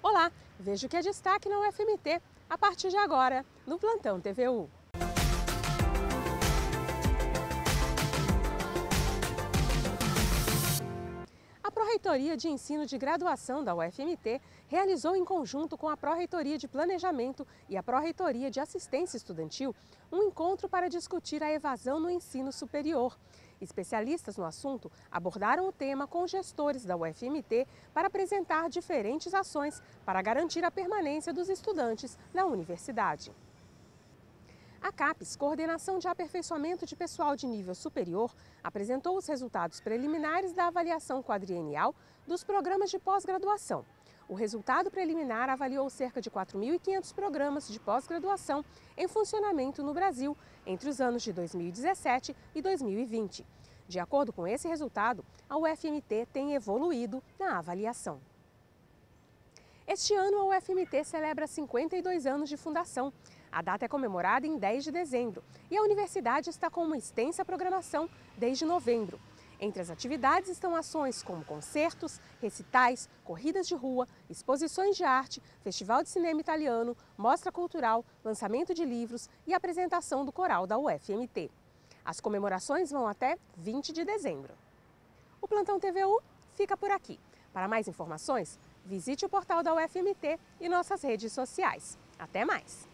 Olá, veja o que é destaque na UFMT, a partir de agora, no Plantão TVU. A Pró-Reitoria de Ensino de Graduação da UFMT realizou em conjunto com a Pró-Reitoria de Planejamento e a Pró-Reitoria de Assistência Estudantil um encontro para discutir a evasão no ensino superior. Especialistas no assunto abordaram o tema com gestores da UFMT para apresentar diferentes ações para garantir a permanência dos estudantes na universidade. A CAPES, Coordenação de Aperfeiçoamento de Pessoal de Nível Superior, apresentou os resultados preliminares da avaliação quadrienal dos programas de pós-graduação. O resultado preliminar avaliou cerca de 4.500 programas de pós-graduação em funcionamento no Brasil entre os anos de 2017 e 2020. De acordo com esse resultado, a UFMT tem evoluído na avaliação. Este ano, a UFMT celebra 52 anos de fundação. A data é comemorada em 10 de dezembro e a universidade está com uma extensa programação desde novembro. Entre as atividades estão ações como concertos, recitais, corridas de rua, exposições de arte, festival de cinema italiano, mostra cultural, lançamento de livros e apresentação do coral da UFMT. As comemorações vão até 20 de dezembro. O Plantão TVU fica por aqui. Para mais informações, visite o portal da UFMT e nossas redes sociais. Até mais!